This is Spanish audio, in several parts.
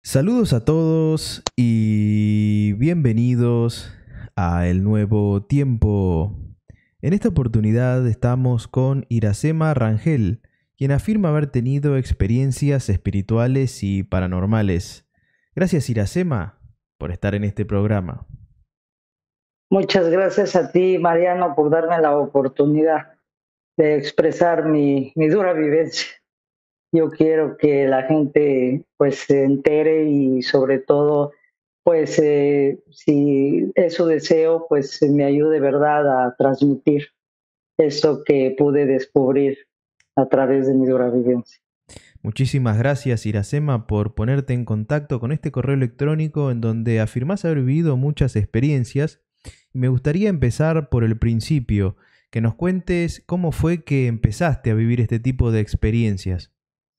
Saludos a todos y bienvenidos a El Nuevo Tiempo. En esta oportunidad estamos con Iracema Rangel, quien afirma haber tenido experiencias espirituales y paranormales. Gracias, Iracema, por estar en este programa. Muchas gracias a ti, Mariano, por darme la oportunidad de expresar mi dura vivencia. Yo quiero que la gente pues se entere y sobre todo pues si es su deseo pues me ayude de verdad a transmitir eso que pude descubrir a través de mi dura vivencia. Muchísimas gracias, Iracema, por ponerte en contacto con este correo electrónico en donde afirmás haber vivido muchas experiencias. Y me gustaría empezar por el principio, que nos cuentes cómo fue que empezaste a vivir este tipo de experiencias.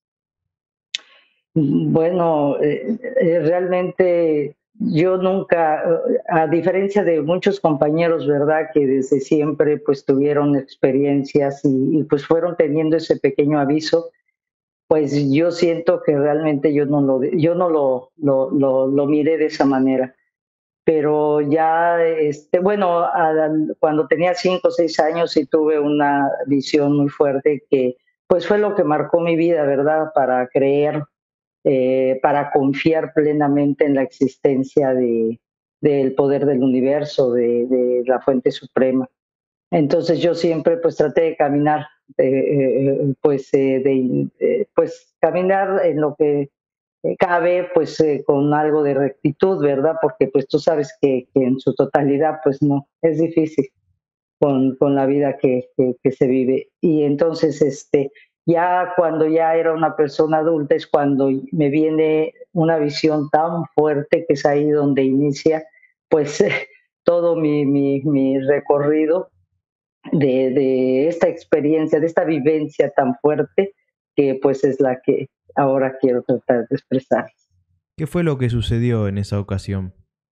Bueno, realmente yo nunca, a diferencia de muchos compañeros, ¿verdad? Que desde siempre pues tuvieron experiencias y pues fueron teniendo ese pequeño aviso, pues yo siento que realmente yo no lo miré de esa manera. Pero ya, bueno, cuando tenía 5 o 6 años sí tuve una visión muy fuerte que pues fue lo que marcó mi vida, ¿verdad? Para creer, para confiar plenamente en la existencia del poder del universo, de la fuente suprema. Entonces yo siempre pues traté de caminar, pues caminar en lo que cabe pues con algo de rectitud, ¿verdad? Porque pues tú sabes que en su totalidad pues no, es difícil con la vida que se vive. Y entonces, ya cuando ya era una persona adulta es cuando me viene una visión tan fuerte que es ahí donde inicia, pues, todo mi recorrido de esta experiencia, de esta vivencia tan fuerte, que pues es la que ahora quiero tratar de expresar. ¿Qué fue lo que sucedió en esa ocasión?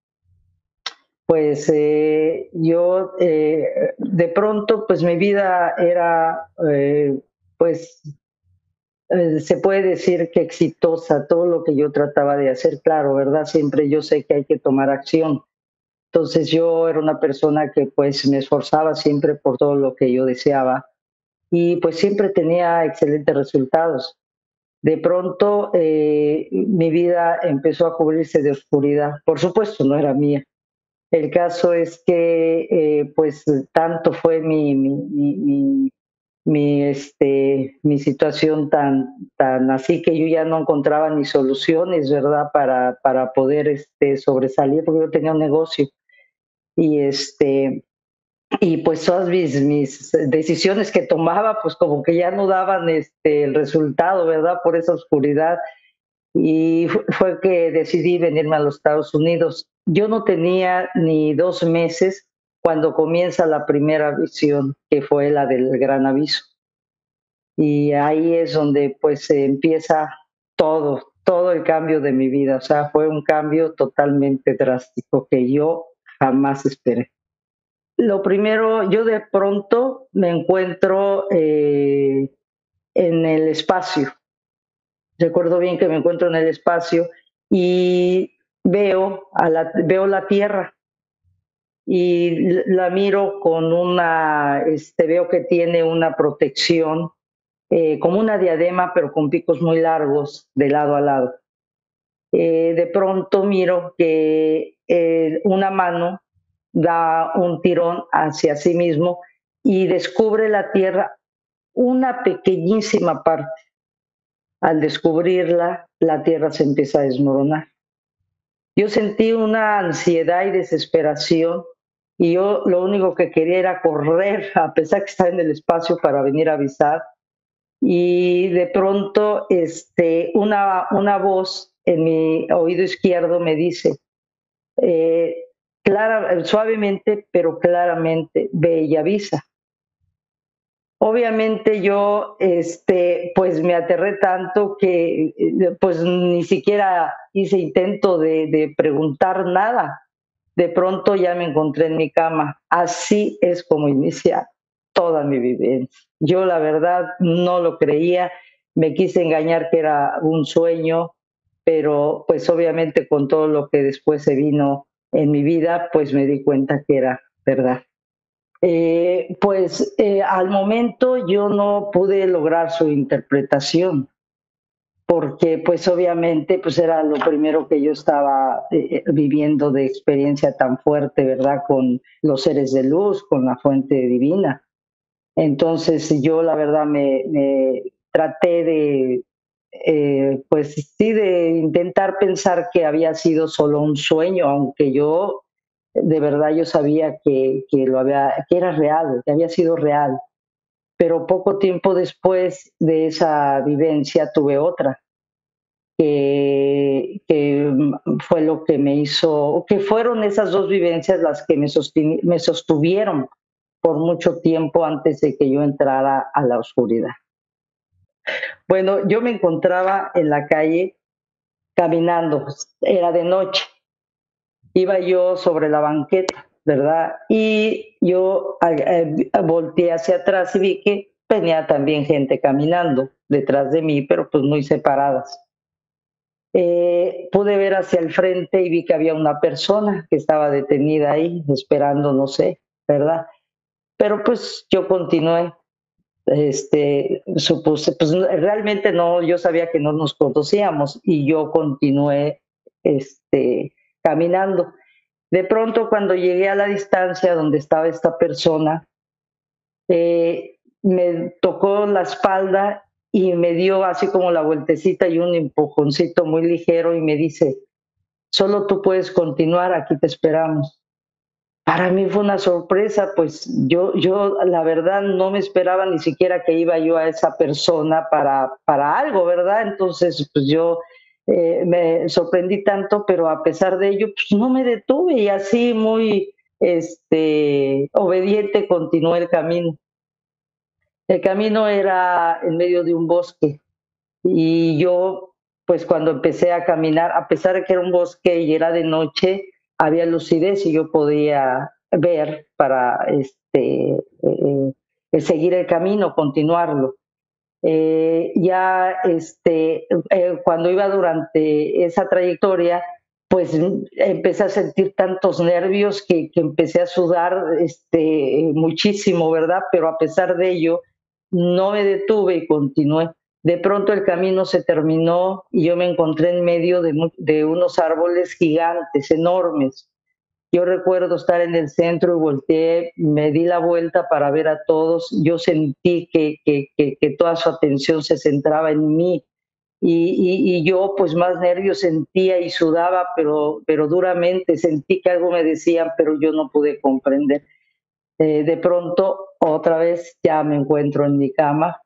Pues yo de pronto, pues mi vida era, pues se puede decir que exitosa, todo lo que yo trataba de hacer, claro, ¿verdad? Siempre yo sé que hay que tomar acción. Entonces yo era una persona que pues me esforzaba siempre por todo lo que yo deseaba y pues siempre tenía excelentes resultados. De pronto mi vida empezó a cubrirse de oscuridad. Por supuesto, no era mía. El caso es que, pues, tanto fue mi situación tan así que yo ya no encontraba ni soluciones, ¿verdad? Para poder sobresalir, porque yo tenía un negocio. Y, y pues todas mis decisiones que tomaba, pues como que ya no daban el resultado, ¿verdad? Por esa oscuridad y fue que decidí venirme a los Estados Unidos. Yo no tenía ni 2 meses cuando comienza la primera visión, que fue la del gran aviso. Y ahí es donde pues empieza todo el cambio de mi vida. O sea, fue un cambio totalmente drástico que yo jamás esperé. Lo primero, yo de pronto me encuentro en el espacio. Recuerdo bien que me encuentro en el espacio y veo la Tierra y la miro con veo que tiene una protección, como una diadema, pero con picos muy largos de lado a lado. De pronto miro que una mano da un tirón hacia sí mismo y descubre la Tierra una pequeñísima parte. Al descubrirla, la Tierra se empieza a desmoronar. Yo sentí una ansiedad y desesperación y yo lo único que quería era correr, a pesar que estaba en el espacio, para venir a avisar. Y de pronto una voz en mi oído izquierdo me dice, suavemente pero claramente, ve y avisa. Obviamente yo, pues me aterré tanto que, pues ni siquiera hice intento de preguntar nada. De pronto ya me encontré en mi cama. Así es como inicia toda mi vivencia. Yo la verdad no lo creía, me quise engañar que era un sueño, pero pues obviamente con todo lo que después se vino en mi vida, pues me di cuenta que era verdad. Al momento yo no pude lograr su interpretación, porque pues obviamente pues era lo primero que yo estaba viviendo de experiencia tan fuerte, ¿verdad? Con los seres de luz, con la fuente divina. Entonces yo la verdad me traté de, pues sí, de intentar pensar que había sido solo un sueño, aunque yo de verdad yo sabía que era real, que había sido real. Pero poco tiempo después de esa vivencia tuve otra, que fue lo que me hizo, que fueron esas dos vivencias las que me sostuvieron por mucho tiempo antes de que yo entrara a la oscuridad. Bueno, yo me encontraba en la calle caminando, era de noche, iba yo sobre la banqueta, ¿verdad? Y yo volteé hacia atrás y vi que venía también gente caminando detrás de mí, pero pues muy separadas. Pude ver hacia el frente y vi que había una persona que estaba detenida ahí, esperando, no sé, ¿verdad? Pero pues yo continué, supuse, pues realmente no, yo sabía que no nos conocíamos y yo continué, caminando. De pronto, cuando llegué a la distancia donde estaba esta persona, me tocó la espalda y me dio así como la vueltecita y un empujoncito muy ligero y me dice, solo tú puedes continuar, aquí te esperamos. Para mí fue una sorpresa, pues yo la verdad no me esperaba ni siquiera que iba yo a esa persona para algo, ¿verdad? Entonces, pues yo me sorprendí tanto, pero a pesar de ello, pues no me detuve y así muy obediente continué el camino. El camino era en medio de un bosque y yo, pues cuando empecé a caminar, a pesar de que era un bosque y era de noche, había lucidez y yo podía ver para seguir el camino, continuarlo. Cuando iba durante esa trayectoria, pues empecé a sentir tantos nervios que empecé a sudar muchísimo, ¿verdad? Pero a pesar de ello, no me detuve y continué. De pronto el camino se terminó y yo me encontré en medio de unos árboles gigantes, enormes. Yo recuerdo estar en el centro y volteé, me di la vuelta para ver a todos. Yo sentí que toda su atención se centraba en mí y yo pues más nervios sentía y sudaba, pero duramente sentí que algo me decían, pero yo no pude comprender. De pronto, otra vez ya me encuentro en mi cama,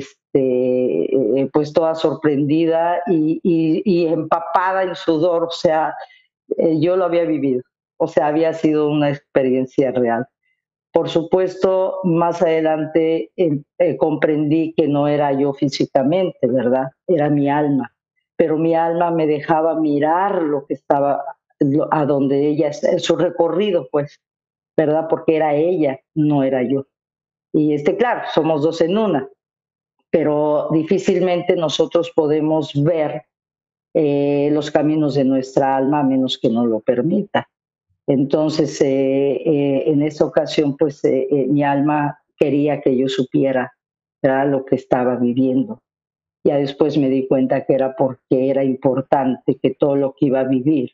pues toda sorprendida y empapada en sudor, o sea, yo lo había vivido, o sea, había sido una experiencia real. Por supuesto, más adelante comprendí que no era yo físicamente, ¿verdad? Era mi alma, pero mi alma me dejaba mirar lo que estaba, a donde ella, su recorrido, pues, ¿verdad? Porque era ella, no era yo. Y claro, somos dos en una, pero difícilmente nosotros podemos ver los caminos de nuestra alma a menos que nos lo permita. Entonces, en esa ocasión, pues mi alma quería que yo supiera, ¿verdad?, lo que estaba viviendo. Ya después me di cuenta que era porque era importante que todo lo que iba a vivir,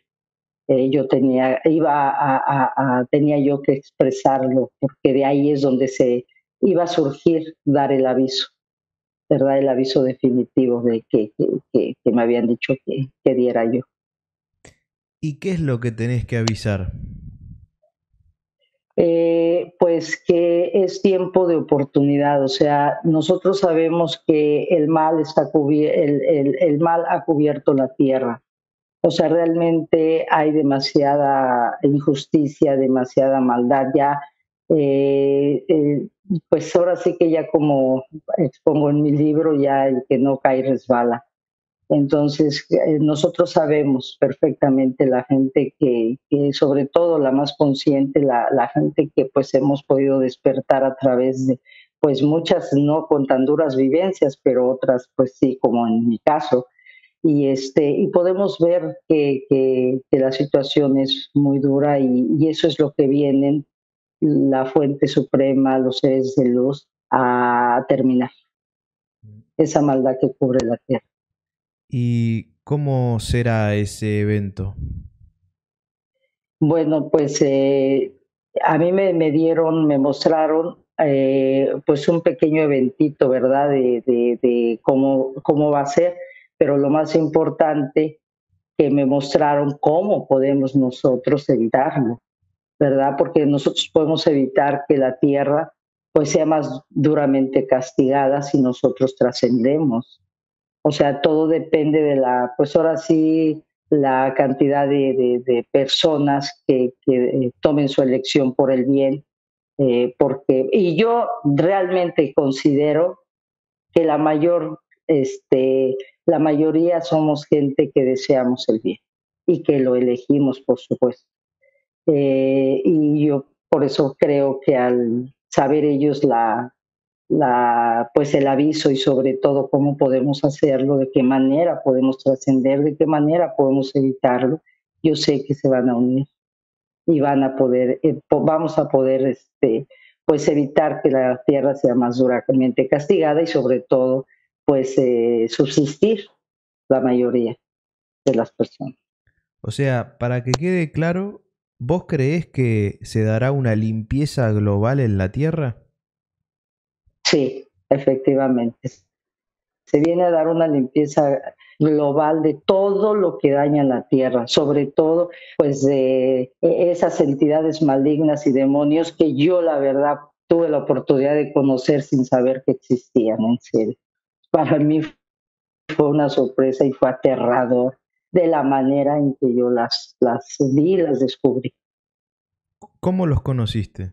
tenía yo que expresarlo, porque de ahí es donde se iba a surgir dar el aviso, ¿verdad? El aviso definitivo de que me habían dicho que diera yo. ¿Y qué es lo que tenés que avisar? Pues que es tiempo de oportunidad, o sea, nosotros sabemos que el mal, el mal ha cubierto la tierra, o sea, realmente hay demasiada injusticia, demasiada maldad ya. eh, eh, pues ahora sí que ya como expongo en mi libro, ya el que no cae resbala. Entonces, nosotros sabemos perfectamente la gente que, sobre todo la más consciente, la gente que pues hemos podido despertar a través de pues muchas no con tan duras vivencias, pero otras pues sí, como en mi caso, y podemos ver que la situación es muy dura y eso es lo que vienen la fuente suprema, los seres de luz, a terminar esa maldad que cubre la tierra. ¿Y cómo será ese evento? Bueno, pues a mí me mostraron pues un pequeño eventito, ¿verdad? De cómo va a ser, pero lo más importante que me mostraron cómo podemos nosotros evitarlo, ¿verdad? Porque nosotros podemos evitar que la tierra pues sea más duramente castigada si nosotros trascendemos. O sea, todo depende de pues ahora sí, la cantidad de personas que tomen su elección por el bien, y yo realmente considero que la mayoría somos gente que deseamos el bien y que lo elegimos, por supuesto. Y yo por eso creo que al saber ellos pues el aviso y sobre todo cómo podemos hacerlo, de qué manera podemos trascender, de qué manera podemos evitarlo, yo sé que se van a unir y van a poder, vamos a poder pues evitar que la tierra sea más duramente castigada y sobre todo pues subsistir la mayoría de las personas. O sea, para que quede claro, ¿vos creés que se dará una limpieza global en la Tierra? Sí, efectivamente. Se viene a dar una limpieza global de todo lo que daña la tierra, sobre todo pues de esas entidades malignas y demonios que yo la verdad tuve la oportunidad de conocer sin saber que existían, en serio. Para mí fue una sorpresa y fue aterrador de la manera en que yo las vi y las descubrí. ¿Cómo los conociste?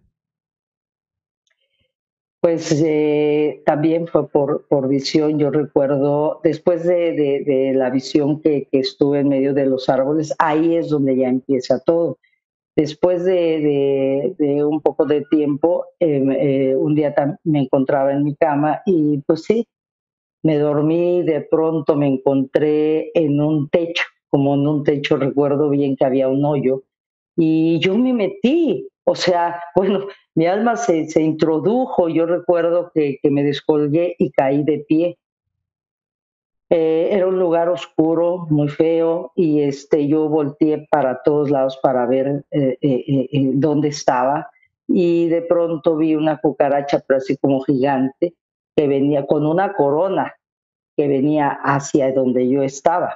Pues también fue por visión. Yo recuerdo, después de la visión que estuve en medio de los árboles, ahí es donde ya empieza todo. Después de un poco de tiempo, un día me encontraba en mi cama y pues sí, me dormí y de pronto me encontré en un techo, como en un techo, recuerdo bien que había un hoyo y yo me metí, o sea, bueno, mi alma se introdujo, yo recuerdo que me descolgué y caí de pie. Era un lugar oscuro, muy feo, y yo volteé para todos lados para ver dónde estaba, y de pronto vi una cucaracha, pero así como gigante, que venía con una corona, que venía hacia donde yo estaba.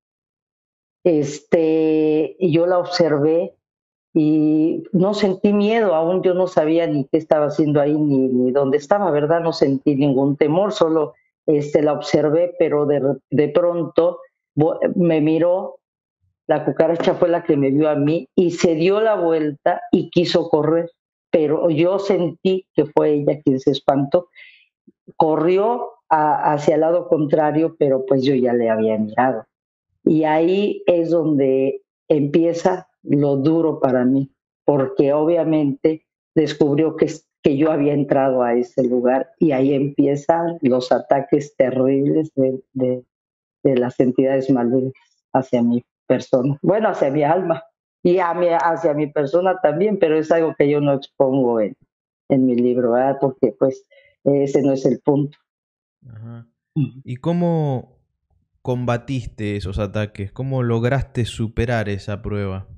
Y yo la observé y no sentí miedo, aún yo no sabía ni qué estaba haciendo ahí ni dónde estaba, ¿verdad? No sentí ningún temor, solo la observé, pero de pronto me miró, la cucaracha fue la que me vio a mí y se dio la vuelta y quiso correr, pero yo sentí que fue ella quien se espantó. Corrió hacia el lado contrario, pero pues yo ya le había mirado. Y ahí es donde empieza lo duro para mí, porque obviamente descubrió que yo había entrado a ese lugar y ahí empiezan los ataques terribles de las entidades malignas hacia mi persona, bueno, hacia mi alma y hacia mi persona también, pero es algo que yo no expongo en mi libro, ¿verdad? Porque pues ese no es el punto. Ajá. ¿Y cómo combatiste esos ataques? ¿Cómo lograste superar esa prueba?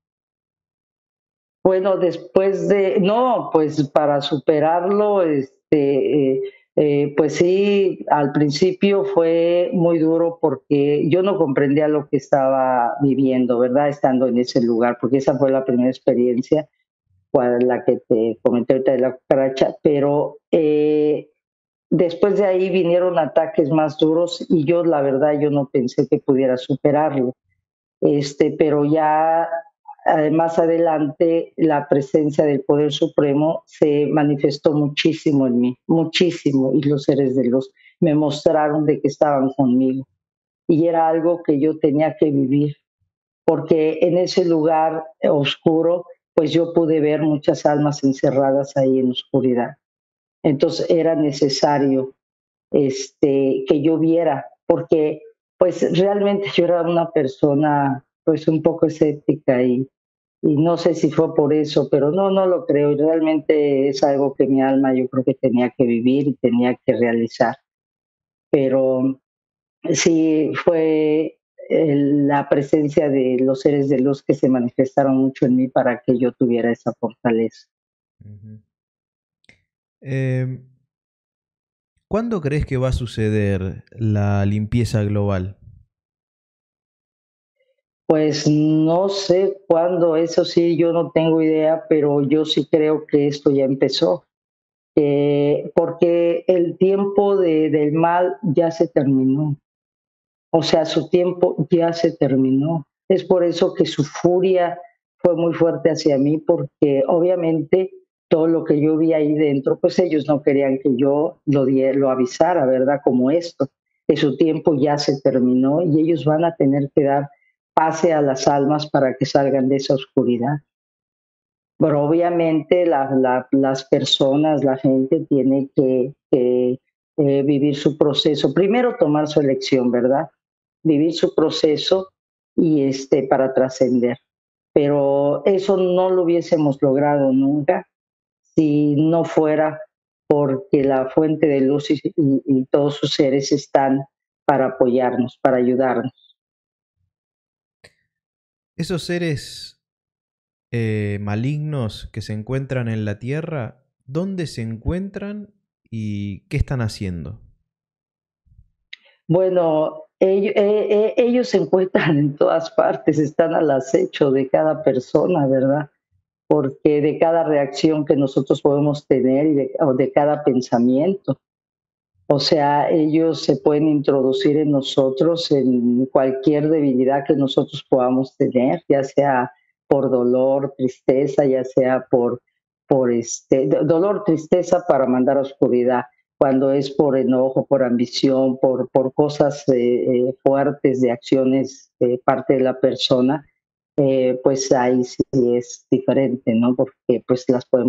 Bueno, no, pues para superarlo, pues sí, al principio fue muy duro porque yo no comprendía lo que estaba viviendo, ¿verdad? Estando en ese lugar, porque esa fue la primera experiencia, la que te comenté ahorita de la cucaracha, pero después de ahí vinieron ataques más duros y yo, la verdad, yo no pensé que pudiera superarlo. Pero ya más adelante la presencia del Poder Supremo se manifestó muchísimo en mí, muchísimo, y los seres de luz me mostraron de que estaban conmigo. Y era algo que yo tenía que vivir, porque en ese lugar oscuro, pues yo pude ver muchas almas encerradas ahí en oscuridad. Entonces era necesario que yo viera, porque Pues realmente yo era una persona pues un poco escéptica y no sé si fue por eso, pero no, no lo creo. Y realmente es algo que mi alma yo creo que tenía que vivir y tenía que realizar. Pero sí fue la presencia de los seres de luz que se manifestaron mucho en mí para que yo tuviera esa fortaleza. Ujú. Em, ¿Cuándo crees que va a suceder la limpieza global? Pues no sé cuándo, eso sí, yo no tengo idea, pero yo sí creo que esto ya empezó. Porque el tiempo del mal ya se terminó, o sea, su tiempo ya se terminó. Es por eso que su furia fue muy fuerte hacia mí, porque obviamente todo lo que yo vi ahí dentro, pues ellos no querían que yo lo avisara, ¿verdad? Como esto, que su tiempo ya se terminó y ellos van a tener que dar pase a las almas para que salgan de esa oscuridad. Pero obviamente las personas, la gente tiene que vivir su proceso. Primero tomar su elección, ¿verdad? Vivir su proceso y para trascender. Pero eso no lo hubiésemos logrado nunca si no fuera porque la fuente de luz y todos sus seres están para apoyarnos, para ayudarnos. Esos seres malignos que se encuentran en la Tierra, ¿dónde se encuentran y qué están haciendo? Bueno, ellos se encuentran en todas partes, están al acecho de cada persona, ¿verdad? Porque de cada reacción que nosotros podemos tener o de cada pensamiento. O sea, ellos se pueden introducir en nosotros en cualquier debilidad que nosotros podamos tener, ya sea por dolor, tristeza, ya sea por dolor, tristeza para mandar oscuridad, cuando es por enojo, por ambición, por cosas fuertes de acciones de parte de la persona, pues ahí sí es diferente, ¿no? Porque pues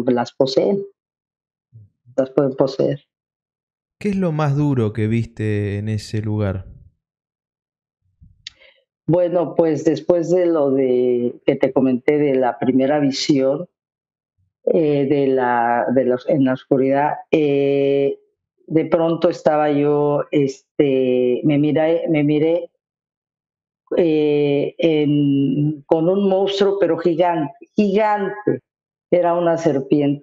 las pueden poseer. ¿Qué es lo más duro que viste en ese lugar? Bueno, pues después de lo de que te comenté de la primera visión, en la oscuridad, de pronto estaba yo, me miré con un monstruo, pero gigante, gigante, era una serpiente,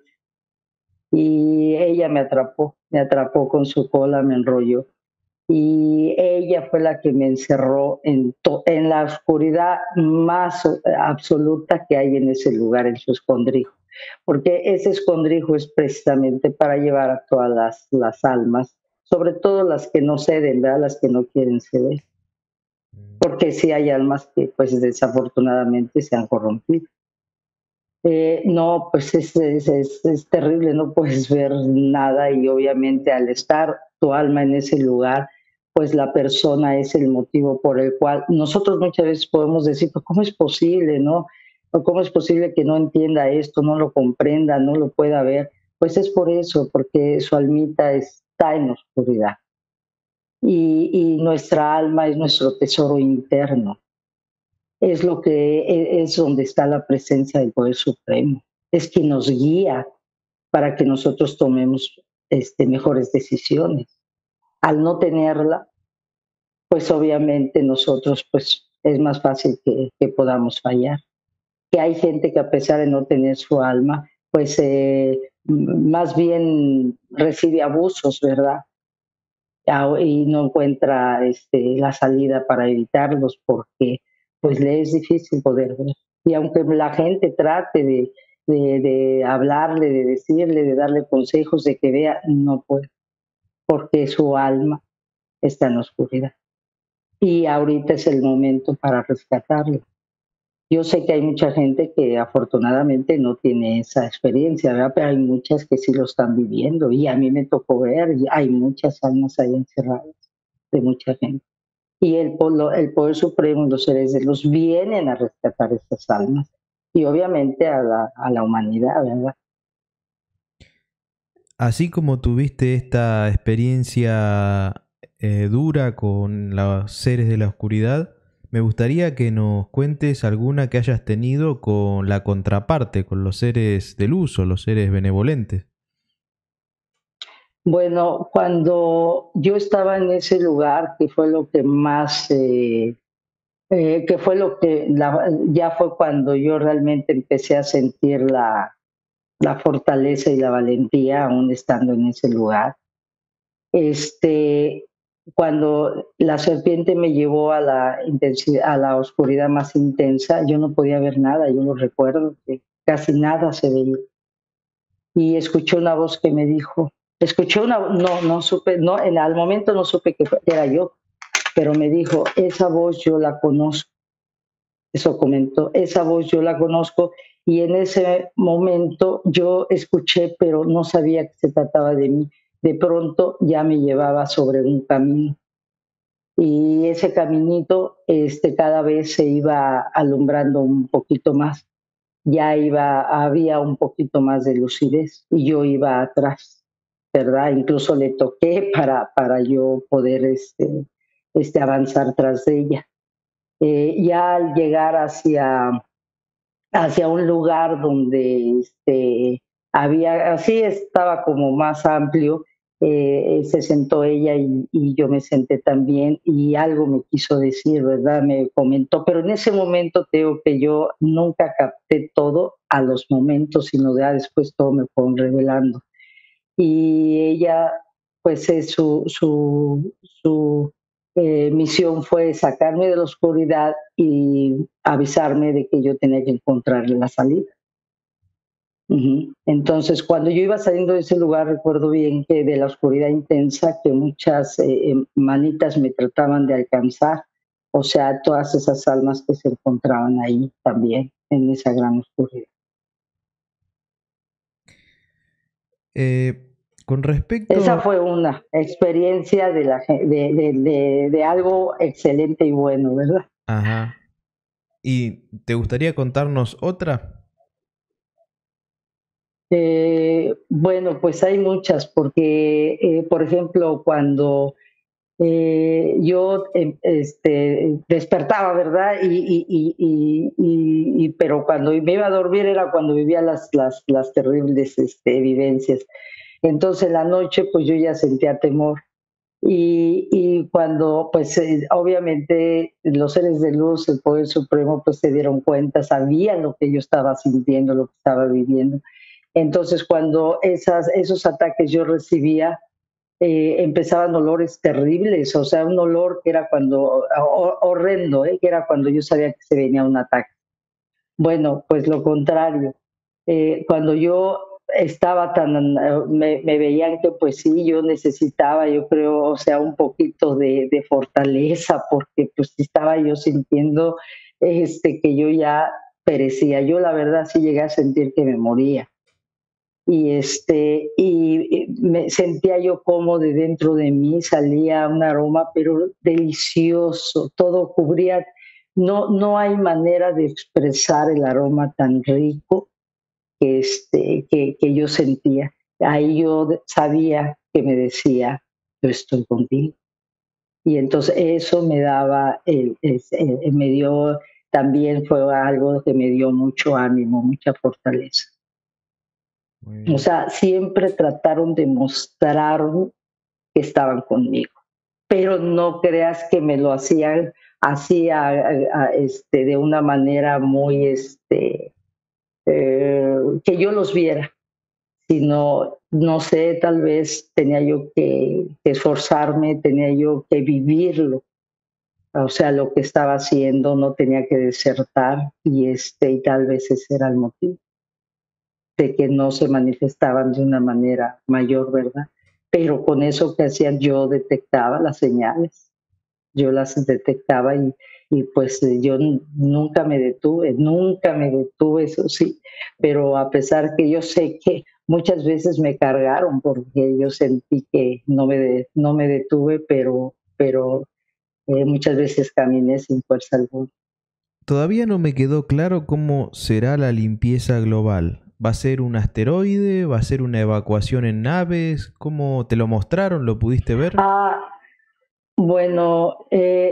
y ella me atrapó con su cola, me enrolló y ella fue la que me encerró en la oscuridad más absoluta que hay en ese lugar, en su escondrijo, porque ese escondrijo es precisamente para llevar a todas las almas, sobre todo las que no ceden, ¿verdad? Las que no quieren ceder, porque sí hay almas que pues desafortunadamente se han corrompido. No, pues es terrible, no puedes ver nada y obviamente al estar tu alma en ese lugar, pues la persona es el motivo por el cual nosotros muchas veces podemos decir, pues ¿cómo es posible, no? ¿O cómo es posible que no entienda esto, no lo comprenda, no lo pueda ver? Pues es por eso, porque su almita está en la oscuridad y nuestra alma es nuestro tesoro interno, es lo que es donde está la presencia del Poder Supremo, es quien nos guía para que nosotros tomemos mejores decisiones. Al no tenerla, pues obviamente nosotros pues es más fácil que podamos fallar. Que hay gente que a pesar de no tener su alma, pues más bien recibe abusos, ¿verdad? Y no encuentra la salida para evitarlos porque pues le es difícil poder ver. Y aunque la gente trate de hablarle, de decirle, de darle consejos, de que vea, no puede, porque su alma está en la oscuridad. Y ahorita es el momento para rescatarlo. Yo sé que hay mucha gente que afortunadamente no tiene esa experiencia, ¿verdad? Pero hay muchas que sí lo están viviendo y a mí me tocó ver, y hay muchas almas ahí encerradas de mucha gente. Y el Poder Supremo y los seres de luz vienen a rescatar estas almas y obviamente a la humanidad, ¿verdad? Así como tuviste esta experiencia dura con los seres de la oscuridad, me gustaría que nos cuentes alguna que hayas tenido con la contraparte, con los seres de luz o los seres benevolentes. Bueno, cuando yo estaba en ese lugar, que fue lo que más, que fue lo que ya fue cuando yo realmente empecé a sentir la fortaleza y la valentía aún estando en ese lugar. Este, Cuando la serpiente me llevó a la intensidad, a la oscuridad más intensa, yo no podía ver nada, yo lo recuerdo, que casi nada se veía. Y escuché una voz que me dijo, no supe, no, al momento no supe que era yo, pero me dijo, esa voz yo la conozco, eso comentó, esa voz yo la conozco, y en ese momento yo escuché, pero no sabía que se trataba de mí. De pronto ya me llevaba sobre un camino y ese caminito cada vez se iba alumbrando un poquito más, había un poquito más de lucidez y yo iba atrás, ¿verdad? Incluso le toqué para yo poder avanzar tras de ella. Ya al llegar hacia un lugar donde había, así estaba como más amplio, se sentó ella y yo me senté también y algo me quiso decir, ¿verdad? Me comentó, pero en ese momento tengo que yo nunca capté todo a los momentos, sino ya después todo me fue revelando. Y ella, pues su misión fue sacarme de la oscuridad y avisarme de que yo tenía que encontrar la salida. Ujú. Entonces, cuando yo iba saliendo de ese lugar, recuerdo bien que de la oscuridad intensa, que muchas manitas me trataban de alcanzar, o sea, todas esas almas que se encontraban ahí también, en esa gran oscuridad. Eh, con Esa respecto... fue una experiencia de algo excelente y bueno, ¿verdad? Ajá. ¿Y te gustaría contarnos otra? Bueno, pues hay muchas, porque, por ejemplo, cuando yo despertaba, ¿verdad? Pero cuando me iba a dormir era cuando vivía las terribles vivencias. Entonces, la noche, pues yo ya sentía temor. Y cuando, pues obviamente los seres de luz, el poder supremo, pues se dieron cuenta, sabían lo que yo estaba sintiendo, lo que estaba viviendo. Entonces, cuando esos ataques yo recibía, empezaban olores terribles, o sea, un olor que era horrendo, que era cuando yo sabía que se venía un ataque. Bueno, pues lo contrario. Cuando yo estaba me veían que pues sí, yo necesitaba, yo creo, o sea, un poquito de fortaleza, porque pues estaba yo sintiendo que yo ya perecía. Yo la verdad sí llegué a sentir que me moría. Y me sentía yo como de dentro de mí salía un aroma, pero delicioso, todo cubría, no hay manera de expresar el aroma tan rico que yo sentía. Ahí yo sabía que me decía, yo estoy contigo. Y entonces eso me daba, me dio, también fue algo que me dio mucho ánimo, mucha fortaleza. Muy O bien. sea, siempre trataron de mostrar que estaban conmigo, pero no creas que me lo hacían así de una manera muy, que yo los viera, sino, no sé, tal vez tenía yo que esforzarme, tenía yo que vivirlo. O sea, lo que estaba haciendo no tenía que desertar y tal vez ese era el motivo de que no se manifestaban de una manera mayor, ¿verdad? Pero con eso que hacían yo detectaba las señales, yo las detectaba y pues yo nunca me detuve, eso sí, pero a pesar que yo sé que muchas veces me cargaron porque yo sentí que no me detuve, pero muchas veces caminé sin fuerza alguna. Todavía no me quedó claro cómo será la limpieza global. ¿Va a ser un asteroide? ¿Va a ser una evacuación en naves? ¿Cómo te lo mostraron? ¿Lo pudiste ver? Ah, Bueno,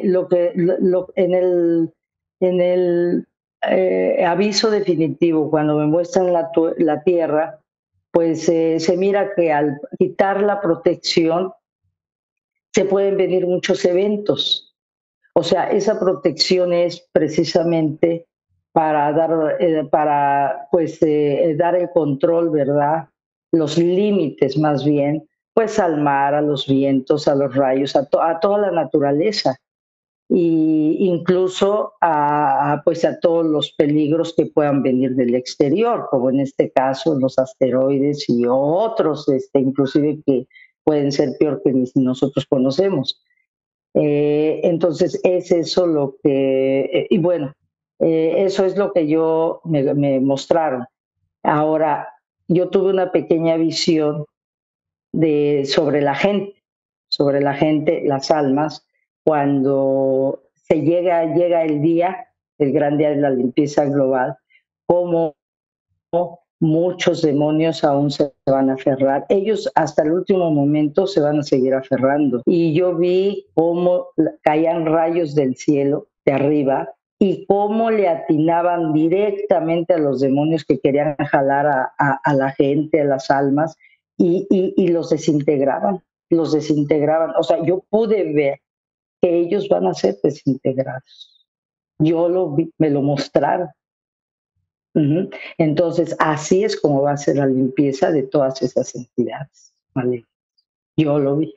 en el aviso definitivo, cuando me muestran la tierra, pues se mira que al quitar la protección se pueden venir muchos eventos. O sea, esa protección es precisamente para para pues dar el control, ¿verdad? Los límites más bien, pues al mar, a los vientos, a los rayos, a toda la naturaleza y incluso pues a todos los peligros que puedan venir del exterior, como en este caso los asteroides y otros, inclusive que pueden ser peor que ni nosotros conocemos. Entonces es eso lo que, y bueno, eso es lo que me mostraron. Ahora, yo tuve una pequeña visión sobre sobre la gente, las almas, cuando llega el día, el gran día de la limpieza global, como muchos demonios aún se van a aferrar. Ellos hasta el último momento se van a seguir aferrando. Y yo vi cómo caían rayos del cielo, de arriba, y cómo le atinaban directamente a los demonios que querían jalar a la gente, a las almas, y los desintegraban, los desintegraban. O sea, yo pude ver que ellos van a ser desintegrados. Yo lo vi, me lo mostraron. Ujú. Entonces, así es como va a ser la limpieza de todas esas entidades. ¿Vale? Yo lo vi.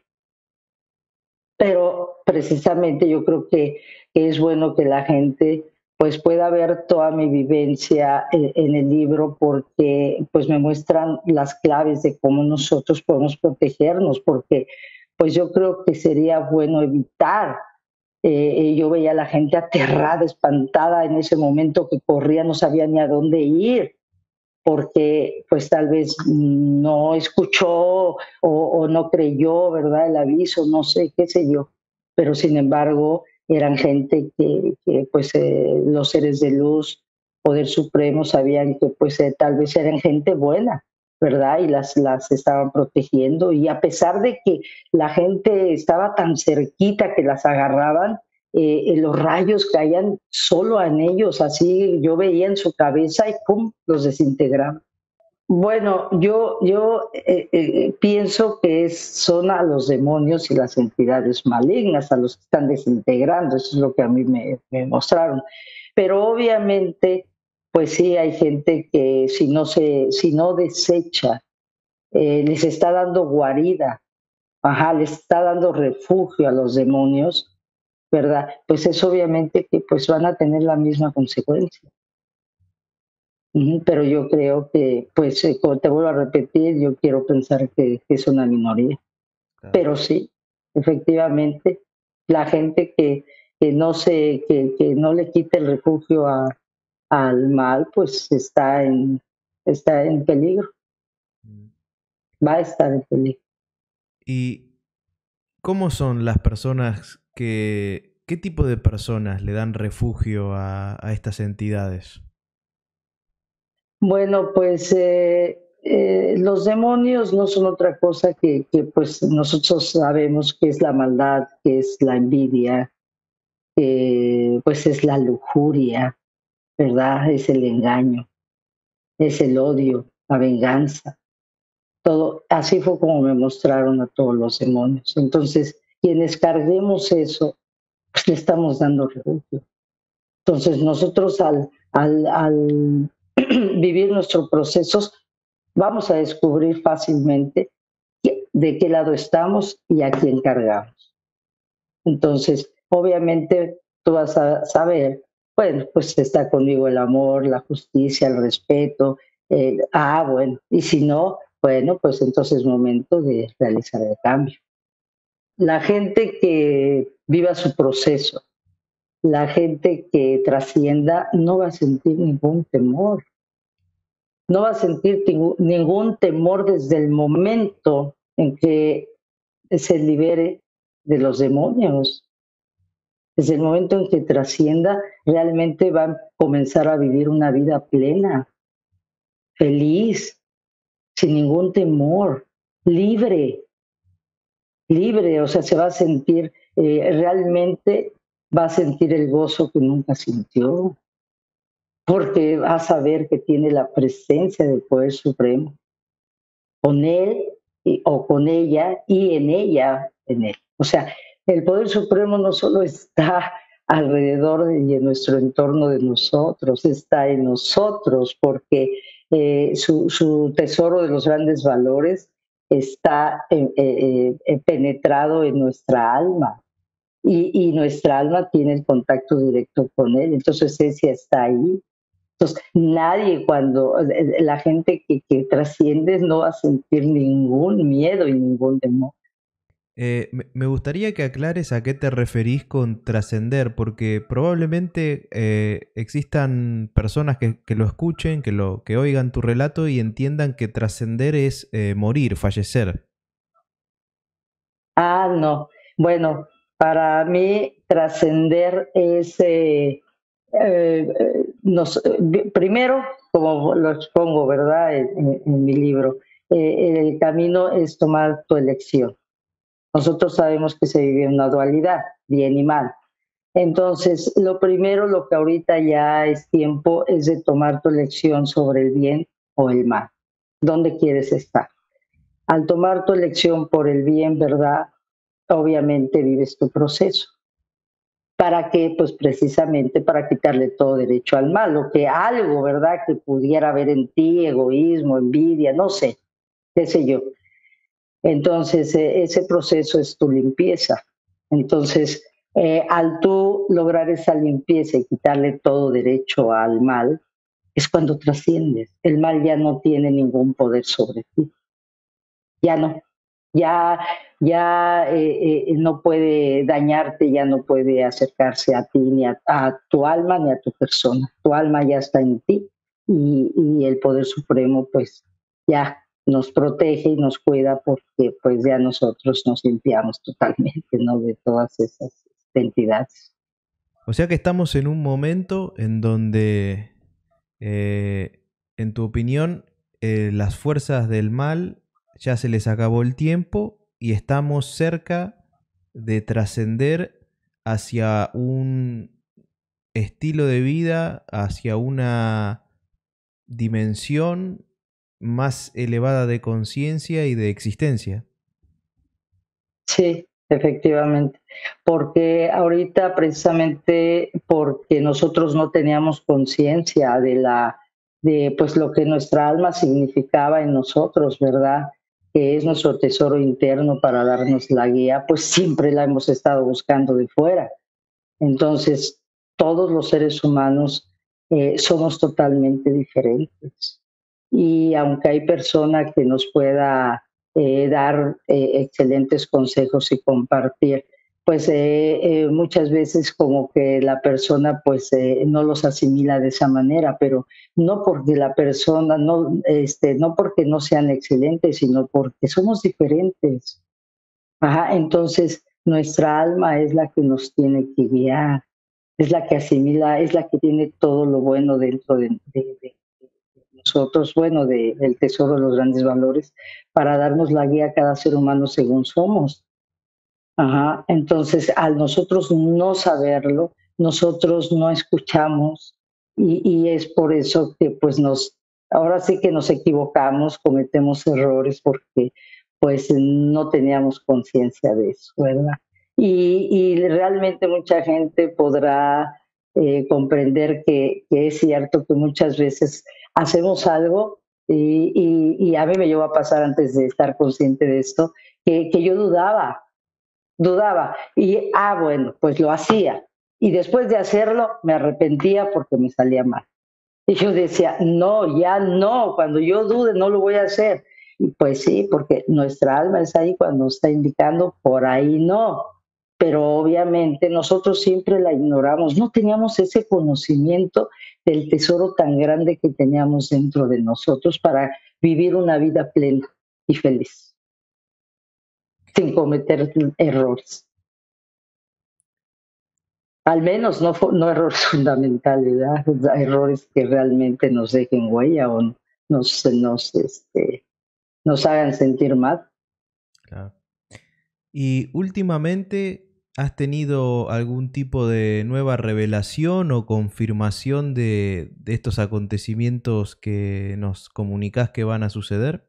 Pero precisamente yo creo que es bueno que la gente pues pueda ver toda mi vivencia en el libro porque pues me muestran las claves de cómo nosotros podemos protegernos, porque pues yo creo que sería bueno evitar. Yo veía a la gente aterrada, espantada en ese momento que corría, no sabía ni a dónde ir porque pues tal vez no escuchó o no creyó, ¿verdad? El aviso, no sé, qué sé yo. Pero sin embargo, eran gente que pues los seres de luz, poder supremo, sabían que pues tal vez eran gente buena, ¿verdad? Y las estaban protegiendo. Y a pesar de que la gente estaba tan cerquita que las agarraban, los rayos caían solo en ellos, así yo veía en su cabeza y ¡pum! Los desintegraba. Bueno, yo pienso que son a los demonios y las entidades malignas, a los que están desintegrando, eso es lo que a mí me mostraron. Pero obviamente, pues sí, hay gente que si no desecha, les está dando guarida, ajá, les está dando refugio a los demonios, ¿verdad? Pues es obviamente que pues van a tener la misma consecuencia. Ujú, pero yo creo que, pues, como te vuelvo a repetir, yo quiero pensar que es una minoría. Claro. Pero sí, efectivamente, la gente que no le quite el refugio al mal, pues está en peligro, Mm. va a estar en peligro. ¿Y cómo son las personas qué tipo de personas le dan refugio a estas entidades? Bueno, pues los demonios no son otra cosa pues nosotros sabemos que es la maldad, que es la envidia, pues es la lujuria, ¿verdad? Es el engaño, es el odio, la venganza. Todo, así fue como me mostraron a todos los demonios. Entonces, quienes carguemos eso, pues le estamos dando refugio. Entonces, nosotros al vivir nuestros procesos, vamos a descubrir fácilmente de qué lado estamos y a quién cargamos. Entonces, obviamente, tú vas a saber, bueno, pues está conmigo el amor, la justicia, el respeto. Bueno, y si no, bueno, pues entonces es momento de realizar el cambio. La gente que viva su proceso, la gente que trascienda, no va a sentir ningún temor. No va a sentir ningún temor desde el momento en que se libere de los demonios. Desde el momento en que trascienda, realmente va a comenzar a vivir una vida plena, feliz, sin ningún temor, libre. libre, o sea, se va a sentir, realmente va a sentir el gozo que nunca sintió, porque va a saber que tiene la presencia del Poder Supremo con él o con ella y en ella, en él. O sea, el Poder Supremo no solo está alrededor y en nuestro entorno de nosotros, está en nosotros, porque su tesoro de los grandes valores está penetrado en nuestra alma y nuestra alma tiene el contacto directo con él. Entonces, ese está ahí. Entonces, nadie cuando la gente que trasciende no va a sentir ningún miedo y ningún temor. Me gustaría que aclares a qué te referís con trascender, porque probablemente existan personas que lo escuchen, que oigan tu relato y entiendan que trascender es morir, fallecer. Ah, no. Bueno, para mí trascender es, primero, como lo expongo, ¿verdad? En mi libro, el camino es tomar tu elección. Nosotros sabemos que se vive una dualidad, bien y mal. Entonces, lo primero, lo que ahorita ya es tiempo, es de tomar tu elección sobre el bien o el mal. ¿Dónde quieres estar? Al tomar tu elección por el bien, ¿verdad? Obviamente vives tu proceso. ¿Para qué? Pues precisamente para quitarle todo derecho al mal, lo que algo, ¿verdad? Que pudiera haber en ti, egoísmo, envidia, no sé, qué sé yo. Entonces, ese proceso es tu limpieza. Entonces, al tú lograr esa limpieza y quitarle todo derecho al mal, es cuando trasciendes. El mal ya no tiene ningún poder sobre ti. Ya no. Ya, ya no puede dañarte, ya no puede acercarse a ti, ni a tu alma, ni a tu persona. Tu alma ya está en ti y el Poder Supremo pues ya nos protege y nos cuida porque pues ya nosotros nos limpiamos totalmente, ¿no? De todas esas entidades. O sea que estamos en un momento en donde, eh, en tu opinión, las fuerzas del mal ya se les acabó el tiempo y estamos cerca de trascender hacia un estilo de vida, hacia una dimensión más elevada de conciencia y de existencia. Sí, efectivamente. Porque ahorita precisamente porque nosotros no teníamos conciencia de pues lo que nuestra alma significaba en nosotros, ¿verdad? Que es nuestro tesoro interno para darnos la guía, pues siempre la hemos estado buscando de fuera. Entonces, todos los seres humanos somos totalmente diferentes. Y aunque hay persona que nos pueda dar excelentes consejos y compartir, pues muchas veces como que la persona pues no los asimila de esa manera, pero no porque la persona, no, no porque no sean excelentes, sino porque somos diferentes. Ajá, entonces nuestra alma es la que nos tiene que guiar, es la que asimila, es la que tiene todo lo bueno dentro de nosotros, bueno, del tesoro de los grandes valores, para darnos la guía a cada ser humano según somos. Ajá. Entonces, al nosotros no saberlo, nosotros no escuchamos y es por eso que pues ahora sí que nos equivocamos, cometemos errores porque pues no teníamos conciencia de eso, ¿verdad? Y realmente mucha gente podrá comprender que es cierto que muchas veces hacemos algo y a mí me llevó a pasar antes de estar consciente de esto, que yo dudaba. Y, bueno, pues lo hacía. Y después de hacerlo, me arrepentía porque me salía mal. Y yo decía, no, ya no, cuando yo dude no lo voy a hacer. Y pues sí, porque nuestra alma es ahí cuando está indicando, por ahí no. Pero obviamente nosotros siempre la ignoramos, no teníamos ese conocimiento del tesoro tan grande que teníamos dentro de nosotros para vivir una vida plena y feliz, sin cometer errores. Al menos no errores fundamentales, ¿verdad? Errores que realmente nos dejen huella o nos hagan sentir mal. Claro. ¿Y últimamente has tenido algún tipo de nueva revelación o confirmación de estos acontecimientos que nos comunicás que van a suceder?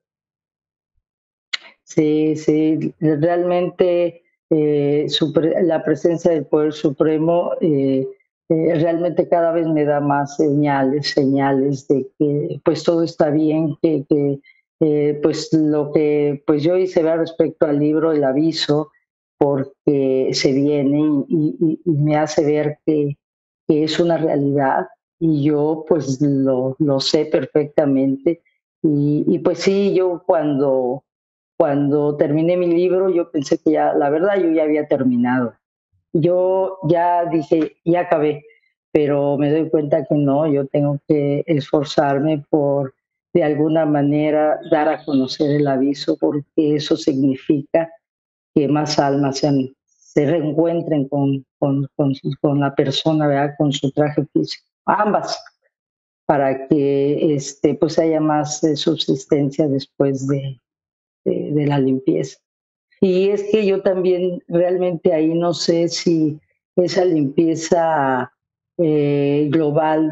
Sí, sí, realmente la presencia del Poder Supremo realmente cada vez me da más señales de que pues todo está bien, pues lo que pues yo hice ver respecto al libro, el aviso, porque se viene y me hace ver que es una realidad y yo pues lo sé perfectamente. Y pues sí, yo cuando terminé mi libro, yo pensé que ya, la verdad, yo ya había terminado. Yo ya dije, ya acabé, pero me doy cuenta que no, yo tengo que esforzarme por, de alguna manera, dar a conocer el aviso, porque eso significa que más almas se reencuentren con la persona, ¿verdad? Con su traje físico. Ambas, para que pues haya más subsistencia después de la limpieza. Y es que yo también realmente ahí no sé si esa limpieza global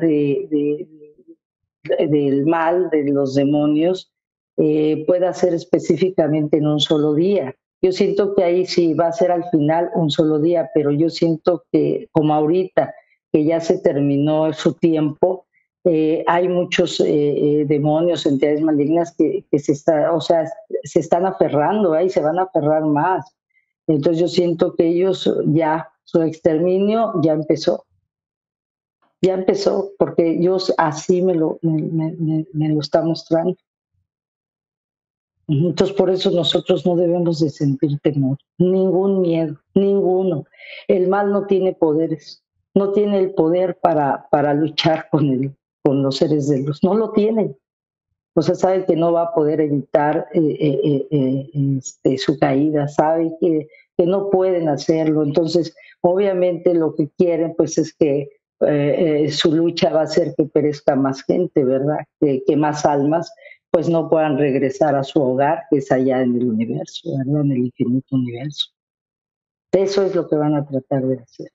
del mal, de los demonios, pueda ser específicamente en un solo día. Yo siento que ahí sí va a ser al final un solo día, pero yo siento que como ahorita, que ya se terminó su tiempo, hay muchos demonios, entidades malignas que o sea, se están aferrando, ahí se van a aferrar más. Entonces yo siento que ellos ya, su exterminio ya empezó, porque Dios así me lo está mostrando. Entonces, por eso nosotros no debemos de sentir temor, ningún miedo, ninguno. El mal no tiene poderes, no tiene el poder para luchar con los seres de luz, no lo tiene. O sea, sabe que no va a poder evitar su caída, sabe que no pueden hacerlo. Entonces, obviamente lo que quieren pues es que su lucha va a ser que perezca más gente, ¿verdad? Que más almas pues no puedan regresar a su hogar, que es allá en el universo, ¿verdad? En el infinito universo. Eso es lo que van a tratar de hacer,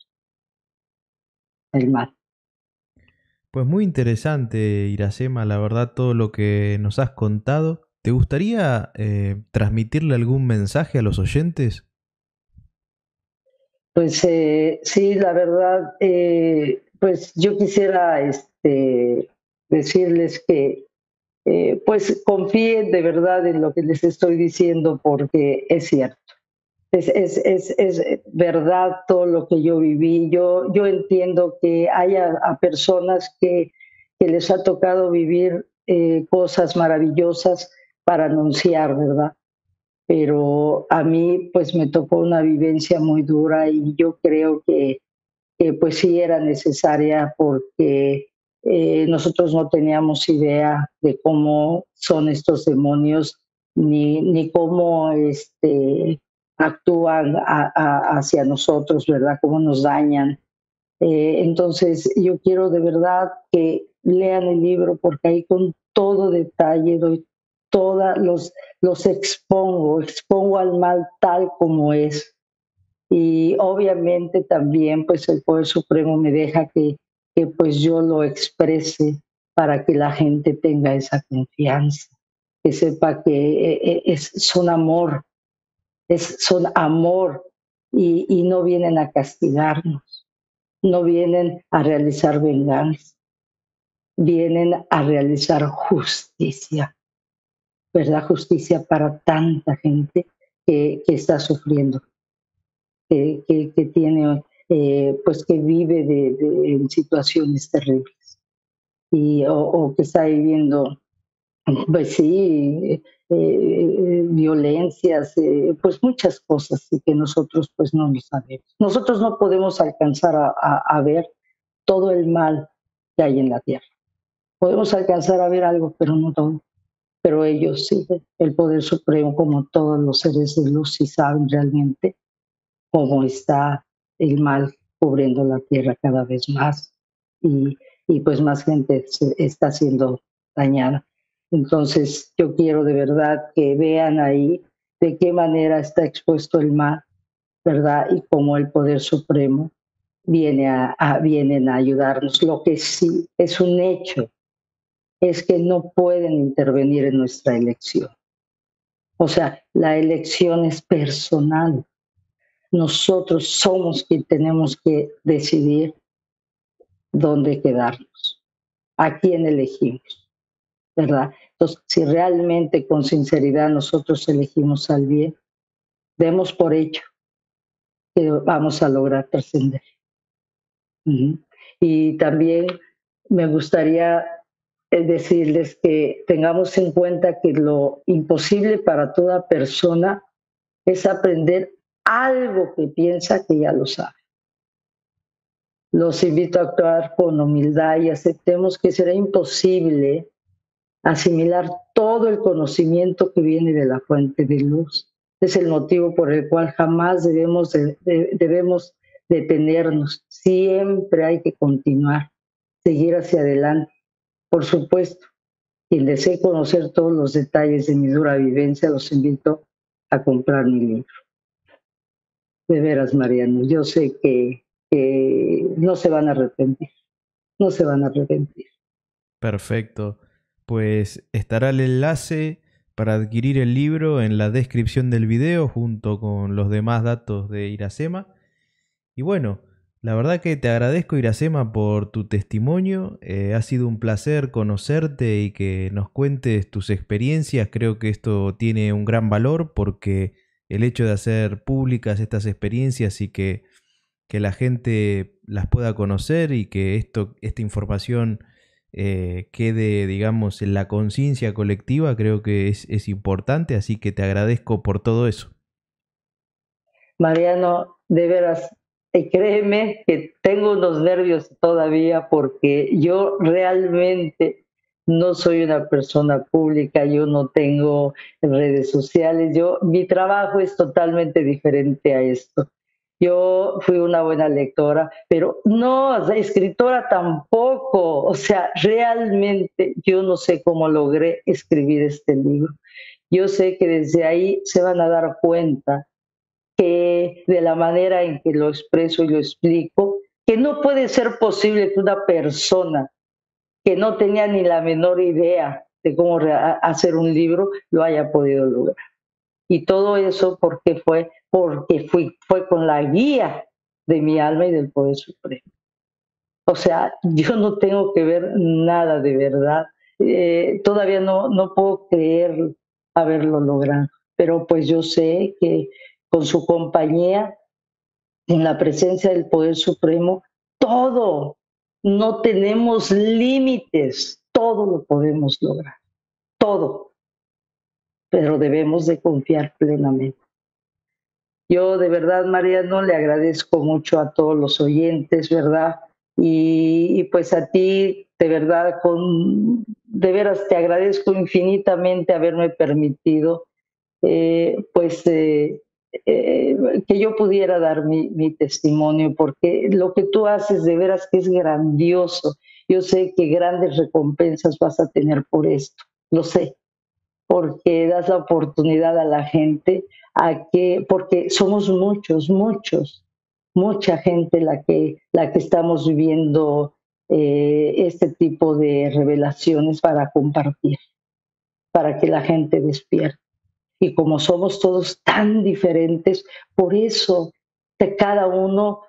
el mal. Pues muy interesante, Iracema, la verdad, todo lo que nos has contado. ¿Te gustaría transmitirle algún mensaje a los oyentes? Pues sí, la verdad, pues yo quisiera decirles que pues confíen de verdad en lo que les estoy diciendo porque es cierto. Es verdad todo lo que yo viví. Yo entiendo que haya a personas que les ha tocado vivir cosas maravillosas para anunciar, ¿verdad? Pero a mí pues me tocó una vivencia muy dura y yo creo que pues sí era necesaria porque nosotros no teníamos idea de cómo son estos demonios ni cómo actúan hacia nosotros, ¿verdad? Cómo nos dañan. Entonces yo quiero de verdad que lean el libro porque ahí con todo detalle doy los expongo al mal tal como es y obviamente también pues el Poder Supremo me deja que pues yo lo exprese para que la gente tenga esa confianza, que sepa que son amor y no vienen a castigarnos, no vienen a realizar venganza, vienen a realizar justicia, ¿verdad? Justicia para tanta gente que está sufriendo, que tiene, pues que vive en situaciones terribles o que está viviendo, pues sí, violencias, pues muchas cosas y que nosotros pues no lo sabemos. Nosotros no podemos alcanzar a ver todo el mal que hay en la tierra. Podemos alcanzar a ver algo, pero no todo. Pero ellos sí, el Poder Supremo, como todos los seres de luz, sí saben realmente cómo está el mal cubriendo la tierra cada vez más y, y pues más gente está siendo dañada. Entonces yo quiero de verdad que vean ahí de qué manera está expuesto el mal ¿verdad? Y como el Poder Supremo vienen a ayudarnos. Lo que sí es un hecho es que no pueden intervenir en nuestra elección. O sea, la elección es personal. Nosotros somos quien tenemos que decidir dónde quedarnos, a quién elegimos, ¿verdad? Entonces, si realmente con sinceridad nosotros elegimos al bien, demos por hecho que vamos a lograr trascender. Ujú. Y también me gustaría decirles que tengamos en cuenta que lo imposible para toda persona es aprender algo que piensa que ya lo sabe. Los invito a actuar con humildad y aceptemos que será imposible asimilar todo el conocimiento que viene de la fuente de luz. Es el motivo por el cual jamás debemos detenernos. Siempre hay que continuar, seguir hacia adelante. Por supuesto, quien desee conocer todos los detalles de mi dura vivencia, los invito a comprar mi libro. De veras, Mariano, yo sé que no se van a arrepentir, no se van a arrepentir. Perfecto. Pues estará el enlace para adquirir el libro en la descripción del video junto con los demás datos de Iracema. Y bueno, la verdad que te agradezco, Iracema, por tu testimonio. Ha sido un placer conocerte y que nos cuentes tus experiencias. Creo que esto tiene un gran valor porque el hecho de hacer públicas estas experiencias y que la gente las pueda conocer y que esta información quede, digamos, en la conciencia colectiva, creo que es importante. Así que te agradezco por todo eso. Mariano, de veras, créeme que tengo unos nervios todavía porque yo realmente no soy una persona pública, yo no tengo redes sociales, mi trabajo es totalmente diferente a esto. Yo fui una buena lectora, pero no, escritora tampoco. O sea, realmente yo no sé cómo logré escribir este libro. Yo sé que desde ahí se van a dar cuenta que de la manera en que lo expreso y lo explico, que no puede ser posible que una persona que no tenía ni la menor idea de cómo hacer un libro lo haya podido lograr. Y todo eso fue con la guía de mi alma y del Poder Supremo. O sea, yo no tengo que ver nada de verdad. Todavía no puedo creer haberlo logrado, pero pues yo sé que con su compañía, en la presencia del Poder Supremo, todo, no tenemos límites, todo lo podemos lograr, todo, pero debemos de confiar plenamente. Yo de verdad, Mariano, le agradezco mucho a todos los oyentes, ¿verdad? Y pues a ti, de verdad, de veras te agradezco infinitamente haberme permitido, pues, que yo pudiera dar mi testimonio, porque lo que tú haces de veras que es grandioso. Yo sé que grandes recompensas vas a tener por esto, lo sé, porque das la oportunidad a la gente porque somos mucha gente la que estamos viviendo este tipo de revelaciones para compartir, para que la gente despierte. Y como somos todos tan diferentes, por eso cada uno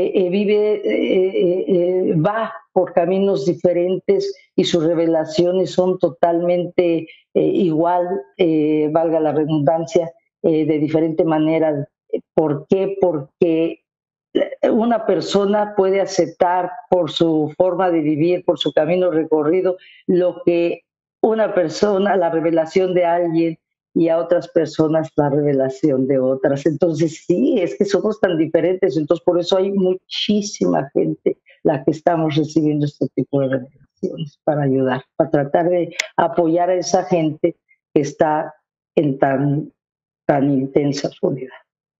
va por caminos diferentes y sus revelaciones son totalmente igual, valga la redundancia, de diferente manera. ¿Por qué? Porque una persona puede aceptar por su forma de vivir, por su camino recorrido, lo que una persona, la revelación de alguien, y a otras personas la revelación de otras. Entonces, sí, es que somos tan diferentes, entonces por eso hay muchísima gente la que estamos recibiendo este tipo de revelaciones para ayudar, para tratar de apoyar a esa gente que está en tan intensa soledad.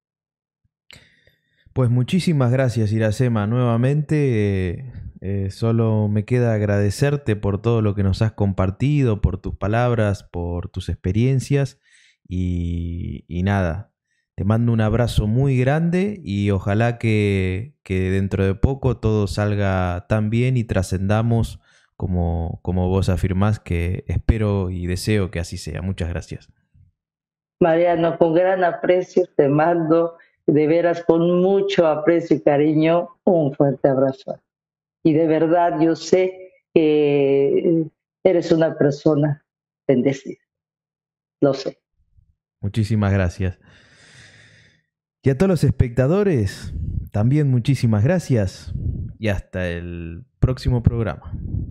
Pues muchísimas gracias, Iracema. Nuevamente, solo me queda agradecerte por todo lo que nos has compartido, por tus palabras, por tus experiencias y nada. Te mando un abrazo muy grande y ojalá que dentro de poco todo salga tan bien y trascendamos como vos afirmás, que espero y deseo que así sea. Muchas gracias. Mariano, con gran aprecio te mando, de veras con mucho aprecio y cariño, un fuerte abrazo. Y de verdad yo sé que eres una persona bendecida, lo sé. Muchísimas gracias. Y a todos los espectadores, también muchísimas gracias y hasta el próximo programa.